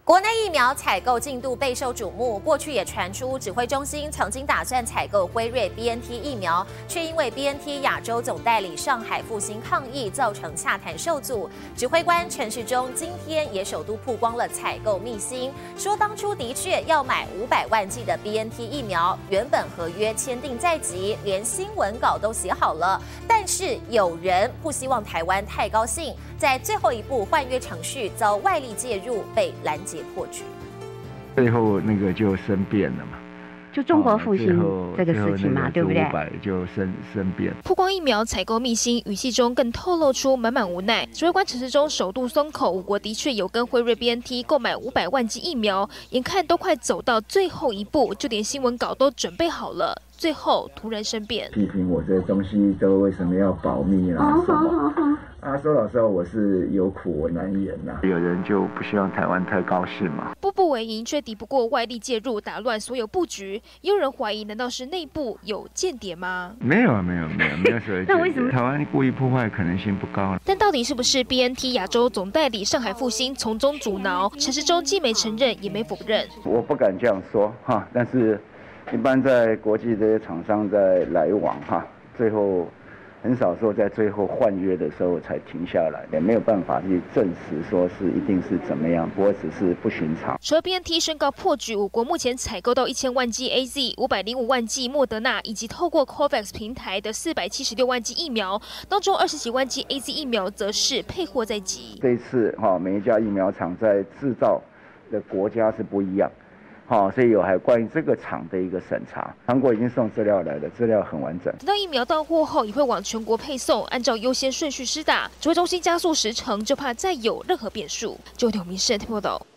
国内疫苗采购进度备受瞩目，过去也传出指挥中心曾经打算采购辉瑞 BNT 疫苗，却因为 BNT 亚洲总代理上海复兴抗议，造成洽谈受阻。指挥官陈时中今天也首度曝光了采购秘辛，说当初的确要买500万剂的 BNT 疫苗，原本合约签订在即，连新闻稿都写好了，但是有人不希望台湾太高兴，在最后一步换约程序遭外力介入，被拦截破局。 最后那个就生变了嘛， 就中国复兴这个事情嘛，对不对 ？500就生变。 曝光疫苗采购秘辛，语气中更透露出满满无奈。指挥官陈时中首度松口，我国的确有跟辉瑞 BNT 购买500万剂疫苗，眼看都快走到最后一步，就连新闻稿都准备好了。最后突然生变， 批评我这些东西都为什么要保密啦？什么？说老实话，我是有苦我难言呐。有人就不希望台湾太高兴嘛。 步步为营，却敌不过外力介入，打乱所有布局。也有人怀疑，难道是内部有间谍吗？ 没有所谓。 那为什么台湾故意破坏可能性不高？ 但到底是不是 BNT 亚洲总代理上海复兴从中阻挠？陈时中既没承认，也没否认。 我不敢这样说哈，但是一般在国际这些厂商在来往哈，最后很少说在最后换约的时候才停下来，也没有办法去证实说是一定是怎么样，不过只是不寻常。 除了 BNT 宣告破局，我国目前采购到1000万剂 AZ、505万剂莫德纳，以及透过 COVAX 平台的476万剂疫苗，当中20几万剂 AZ 疫苗则是配货在即。 这一次每一家疫苗厂在制造的国家是不一样。所以还关于这个厂的一个审查，韩国已经送资料来了，资料很完整。 等到疫苗到货后，也会往全国配送，按照优先顺序施打。指挥中心加速时程，就怕再有任何变数。9点民视报道。